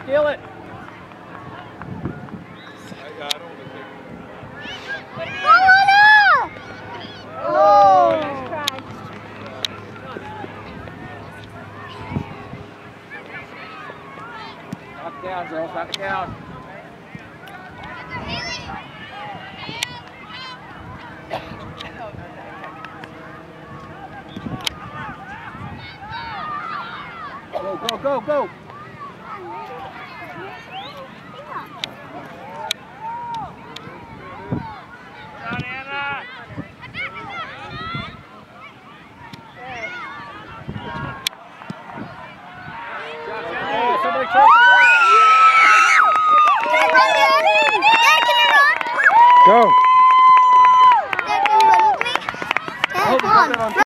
steal it. Oh, nice try. Knock it down, girls. Knock it down. Go, go, go, go.